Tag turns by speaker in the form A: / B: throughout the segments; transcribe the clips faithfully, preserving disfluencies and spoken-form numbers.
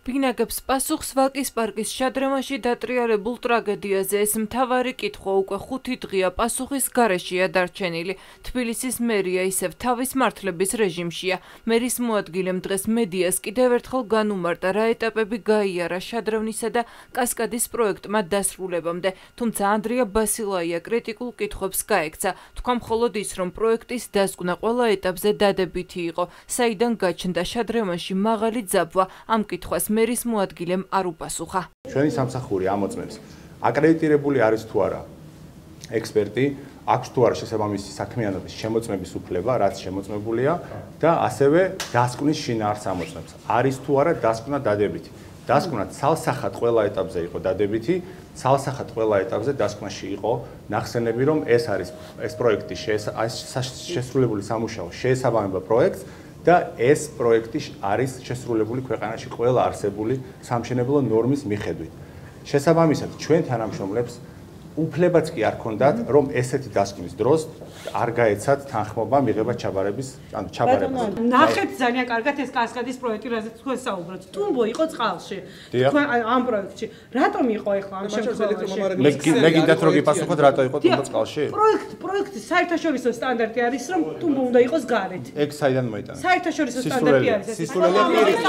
A: ბინაგებს პასუხს ვაკის პარკის შადრემაში დატრიალებულ ტრაგედიაზე. ეს მთავარი კითხვა უკვე ხუთი დღეა პასუხის გარეშეა დარჩენილი. თბილისის მერია ისევ თავის მართლების რეჟიმშია. მერის მოადგილემ დღეს მედიას კიდევ ერთხელ განუმარტა, რა ეტაპები გაიარა შადრევნისა და კასკადის პროექტმა დასრულებამდე. თუმცა ანდრია ბასილაია კრიტიკულ კითხვებს გაექცა. თქვა მხოლოდ ის, რომ პროექტის დასკვნა ყველა ეტაპზე დადებითი იყო. საიდან გაჩნდა შადრევანში მაღალი ძაბვა, ამ კითხვას მერის მოადგილემ არ უპასუხა.
B: ჩვენი სამსახური ამოწმებს აკრედიტირებული არის თუ არა ექსპერტი, აქვს თუ არა შესაბამისი საქმიანობის შემოწმების უფლება, რაც შემოწმებულია და ასევე დასკვნის შინაარსს ამოწმებს. არის თუ არა დასკვნა დადებითი. დასკვნა ცალსახად ყველა ეტაპზე იყო დადებითი, ცალსახად ყველა ეტაპზე დასკვნაში იყო ნახსენები, რომ ეს არის ეს პროექტი შესრულებული სამუშაო შეესაბამება პროექტს და ეს პროექტი არის შესრულებული ქვეყანაში ყველა არსებული სამშენებლო ნორმის მიხედვით. შესაბამისად, ჩვენ თანამშრომლებს უფლებაც კი არ ქონდათ, რომ ესეთი დასკვნის დროს არ გაეცათ თანხმობა მიღება ჩაბარების, ანუ ჩაბარებას.
C: ნახეთ ძალიან კარგად ეს კასკადის პროექტი, რაზეც თქვენ საუბრობთ. თუმბო იყო წყალში. თქვენ ამ პროექტში. რატომ იყო ახლა ამ შემთხვევაში?
B: მე გინდათ რომ გიპასუხოთ, რატო იყო თუმბო წყალში?
C: პროექტ პროექტის საერთაშორისო სტანდარტი არის, რომ თუმბო უნდა იყოს გარეთ.
B: ეგ საიდან მოიტანა?
C: საერთაშორისო სტანდარტი არის.
B: სისულელია პირით.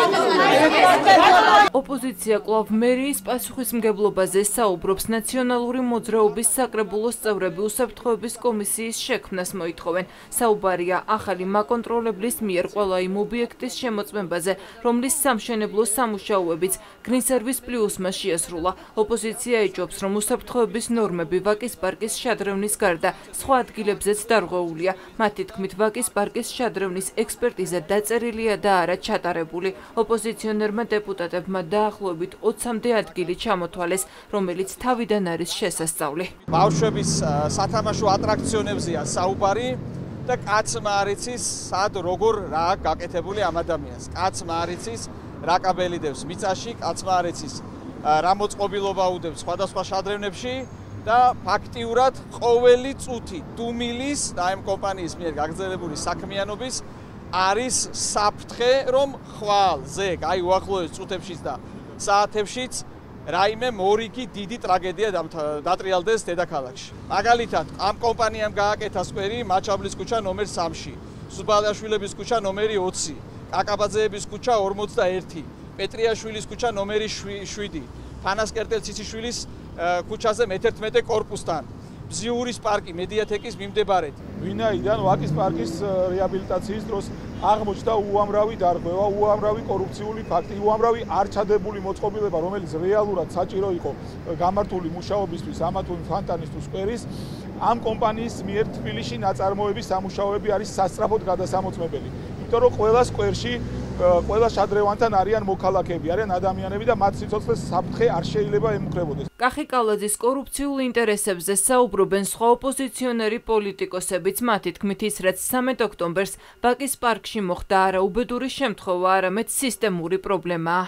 A: ოპოზიცია კვლავ მერიის პასუხისმგებლობაზე საუბრობს. ნაციონალური მოძრაობის საკრებულოს წევრები უსაფრთხოების კომისიის შექმნას მოითხოვენ. საუბარია ახალი მაკონტროლებლის მიერ ყველა იმ ობიექტის შემოწმებაზე, რომლის სამშენებლო სამუშაოებიც Green Service Plus-მა შეასრულა. ოპოზიცია იჯობს, რომ უსაფრთხოების ნორმები ვაკის პარკის შადრევნის გარდა სხვა ადგილებზეც დარღვეულია. მათი თქმით, ვაკის პარკის შადრევნის ექსპერტიზა დაწერილია და არა ჩატარებული. ოპოზიციონერმა დეპუტატებმა დაახლოებით ოცამდე ადგილი ჩამოთვალეს, რომელიც თავიდან არის შესასწავლი.
D: ბავშვების სათამაშო ატრაქციონებზეა საუბარი და კაცმა არ იცის, სად როგორ რა გაკეთებული ამ ადამიანს. კაცმა არ იცის, რა კაბელი დევს მიწაში, კაცმა არ იცის, რა მოწყობილობა უდევს სხვადასხვა შადრევნებში და ფაქტიურად ყოველი წუთი დუმილის და ამ კომპანიის მიერ გაგრძელებული საქმიანობის არის საფრთხე, რომ ხვალ, ზეგ, აი უახლოეს წუთებშიც და საათებშიც რაიმე მორიგი დიდი ტრაგედია დატრიალდეს დედაქალაქში. მაგალითად, ამ კომპანიამ გააკეთა სკვერი მაჩაბლის ქუჩა ნომერ სამში, სუბალაშვილების ქუჩა ნომერი ოცი, კაკაბაძეების ქუჩა ორმოცდაერთი, პეტრიაშვილის ქუჩა ნომერი შვიდი, ფანასკერტელ ციციშვილის ქუჩაზე მეთერთმეტე კორპუსთან, ბზიურის პარკი მედიათეკის მიმდებარედ.
E: ვინაიდან ვაკის პარკის რეაბილიტაციის დროს აღმოჩნდა უამრავი დარღვევა, უამრავი კორუფციული ფაქტი, უამრავი არ ჩადებული მოწყობილება, რომელიც რეალურად საჭირო იყო გამართული მუშაობისთვის ამა თუ იმ ფონტანის თუ სკვერის, ამ კომპანიის მიერ თბილისში ნაწარმოების სამუშაოები არის სასწრაფოდ გადასამოწმებელი. იმიტომ რომ ყველა სკვერში ყველა შადრევანთან არიან მოქალაქეები, არიან ადამიანები და მათ სიცოცხლეს საფრთხე არ შეიძლება ემუქრებოდეს.
A: კახი კალაძის კორუფციულ ინტერესებზე საუბრობენ სხვა ოპოზიციონერი პოლიტიკოსებიც. მათი თქმით, ის რაც სამედ ოქტომბერს ვაკის პარკში მოხდა არა უბედური შემთხვევა, არამედ სისტემური პრობლემაა.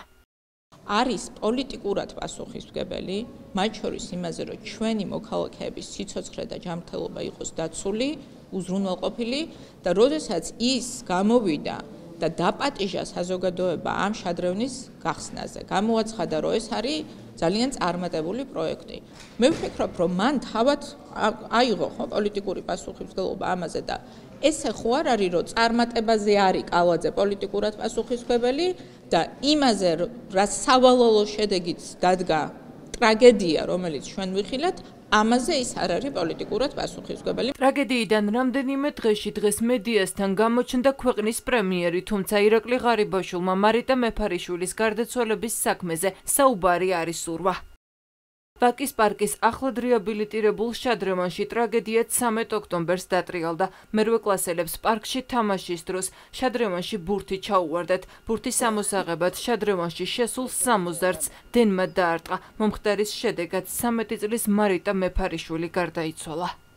F: არის პოლიტიკურად პასუხისმგებელი, მათ შორის იმაზე, რომ ჩვენი მოქალაქეების სიცოცხლე და ჯანმრთელობა იყოს დაცული, უზრუნველყოფილი და როდესაც ის გამოვიდა და დაპატიჟა საზოგადოება ამ შადრევნის გახსნაზე. გამოაცხადა, რომ ეს არის ძალიან წარმატებული პროექტი. მე ვფიქრობ, რომ მან თავად აიღო ხო პოლიტიკური პასუხისმგებლობა ამაზე და ესე ხო არ არის, რომ წარმატებაზე არის კალაძე პოლიტიკურად პასუხისმგებელი და იმაზე, რაც სავალალო შედეგით დადგა ტრაგედია, რომელიც ჩვენ ვიხილეთ, ამაზე ის არ არის პოლიტიკურად პასუხისმგებელი.
A: ტრაგედიიდან რამდენიმე დღეში დღეს მედიასთან გამოჩნდა ქვეყნის პრემიერი, თუმცა ირაკლი ღარიბაშვილმა მარიტა მეფარიშვილის გარდაცვალების საქმეზე საუბარი არ ისურვა. ვაკის პარკის ახლად რეაბილიტირებულ შადრევანში ტრაგედია სამედ ოქტომბერს დატრიალდა. მერვე კლასელებს პარკში თამაშის დროს შადრევანში ბურთი ჩაუვარდათ. ბურთის ამოსაღებად შადრევანში შესულ სამოზარდს დენმა დაარტყა. მომხდარის შედეგად სამეტი წლის მარიტა მეფარიშვილი გარდაიცვალა.